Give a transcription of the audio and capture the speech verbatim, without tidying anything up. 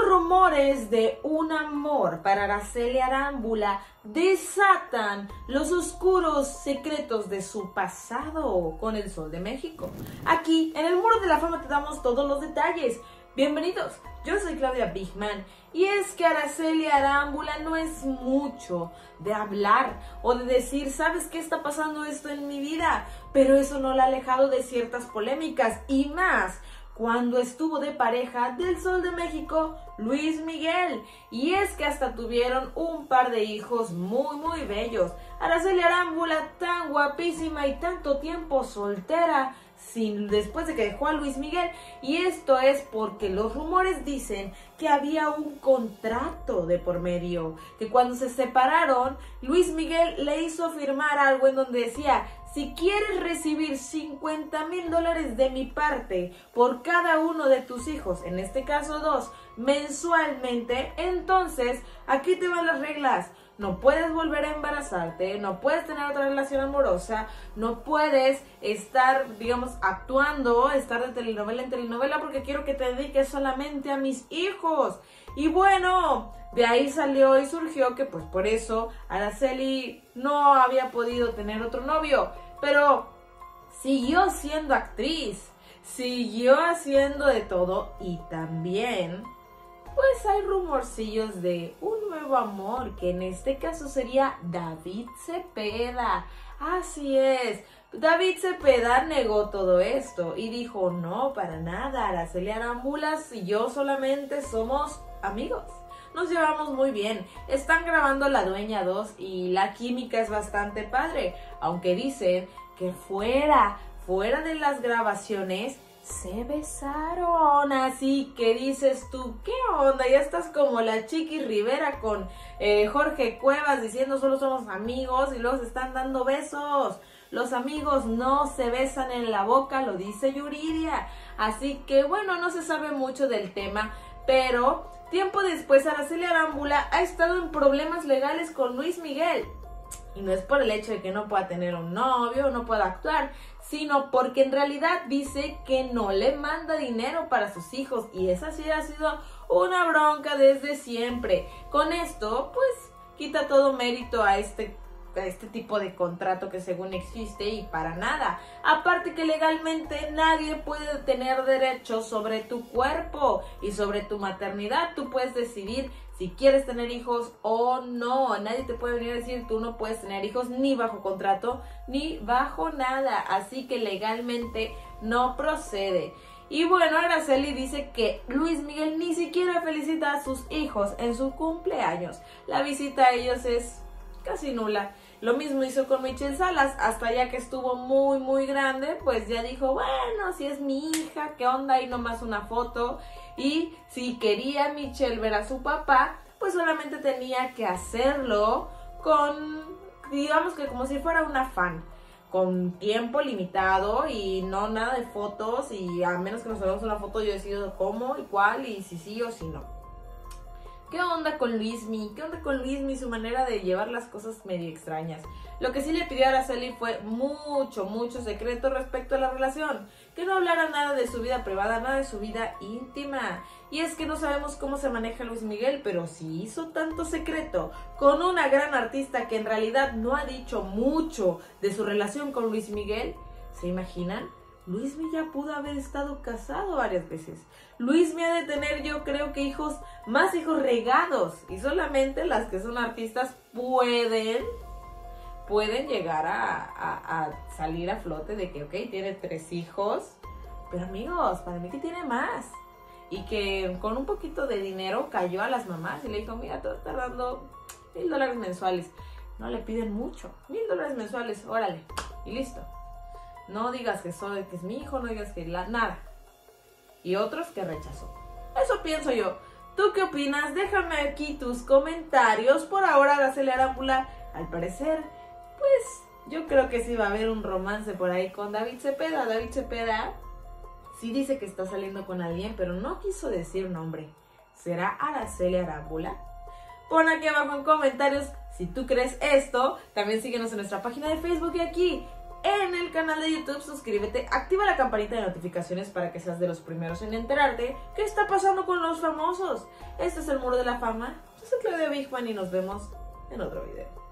rumores de un amor para Araceli Arámbula desatan los oscuros secretos de su pasado con el Sol de México. Aquí, en el Muro de la Fama, te damos todos los detalles. Bienvenidos, yo soy Claudia Bigman y es que Araceli Arámbula no es mucho de hablar o de decir, ¿sabes qué está pasando esto en mi vida? Pero eso no la ha alejado de ciertas polémicas y más cuando estuvo de pareja del Sol de México, Luis Miguel. Y es que hasta tuvieron un par de hijos muy muy bellos. Araceli Arámbula, tan guapísima y tanto tiempo soltera, sin, después de que dejó a Luis Miguel. Y esto es porque los rumores dicen que había un contrato de por medio, que cuando se separaron, Luis Miguel le hizo firmar algo en donde decía: si quieres recibir cincuenta mil dólares de mi parte por cada uno de tus hijos, en este caso dos, mensualmente, entonces aquí te van las reglas. No puedes volver a embarazarte, no puedes tener otra relación amorosa, no puedes estar, digamos, actuando, estar de telenovela en telenovela porque quiero que te dediques solamente a mis hijos. Y bueno, de ahí salió y surgió que pues por eso Araceli no había podido tener otro novio, pero siguió siendo actriz, siguió haciendo de todo y también pues hay rumorcillos de un nuevo amor, que en este caso sería David Cepeda. Así es, David Cepeda negó todo esto y dijo: no, para nada, Araceli Arámbula y yo solamente somos amigos. Nos llevamos muy bien, están grabando La Dueña dos y la química es bastante padre, aunque dicen que fuera, fuera de las grabaciones se besaron. Así que dices tú, ¿qué onda? Ya estás como la Chiqui Rivera con eh, Jorge Cuevas diciendo solo somos amigos y luego se están dando besos. Los amigos no se besan en la boca, lo dice Yuridia. Así que bueno, no se sabe mucho del tema, pero tiempo después Araceli Arámbula ha estado en problemas legales con Luis Miguel. Y no es por el hecho de que no pueda tener un novio o no pueda actuar, sino porque en realidad dice que no le manda dinero para sus hijos. Y esa sí ha sido una bronca desde siempre. Con esto, pues, quita todo mérito a este, a este tipo de contrato que según existe y para nada. Aparte que legalmente nadie puede tener derecho sobre tu cuerpo y sobre tu maternidad. Tú puedes decidir si quieres tener hijos o no. Nadie te puede venir a decir tú no puedes tener hijos ni bajo contrato ni bajo nada. Así que legalmente no procede. Y bueno, Araceli dice que Luis Miguel ni siquiera felicita a sus hijos en su cumpleaños. La visita a ellos es casi nula. Lo mismo hizo con Michelle Salas, hasta ya que estuvo muy muy grande, pues ya dijo, bueno, si es mi hija, ¿qué onda? Ahí nomás una foto. Y si quería Michelle ver a su papá, pues solamente tenía que hacerlo con, digamos que como si fuera una fan, con tiempo limitado y no nada de fotos, y a menos que nos hagamos una foto yo decido cómo y cuál y si sí o si no. ¿Qué onda con Luismi? ¿Qué onda con Luismi? Su manera de llevar las cosas medio extrañas. Lo que sí le pidió a Araceli fue mucho, mucho secreto respecto a la relación. Que no hablara nada de su vida privada, nada de su vida íntima. Y es que no sabemos cómo se maneja Luis Miguel, pero si hizo tanto secreto con una gran artista que en realidad no ha dicho mucho de su relación con Luis Miguel, ¿se imaginan? Luismi ya pudo haber estado casado varias veces. Luismi ha de tener, yo creo que hijos, más hijos regados. Y solamente las que son artistas pueden, pueden llegar a, a, a salir a flote de que, ok, tiene tres hijos. Pero amigos, para mí que tiene más. Y que con un poquito de dinero cayó a las mamás y le dijo, mira, te estás dando mil dólares mensuales. No le piden mucho, mil dólares mensuales, órale, y listo. No digas que soy, que es mi hijo, no digas que la, nada. Y otros que rechazó. Eso pienso yo. ¿Tú qué opinas? Déjame aquí tus comentarios. Por ahora, Araceli Arámbula, al parecer, pues yo creo que sí va a haber un romance por ahí con David Cepeda. David Cepeda sí dice que está saliendo con alguien, pero no quiso decir nombre. ¿Será Araceli Arámbula? Pon aquí abajo en comentarios si tú crees esto. También síguenos en nuestra página de Facebook y aquí en el canal de YouTube, suscríbete, activa la campanita de notificaciones para que seas de los primeros en enterarte qué está pasando con los famosos. Este es el Muro de la Fama. Yo soy Claudia Bigman y nos vemos en otro video.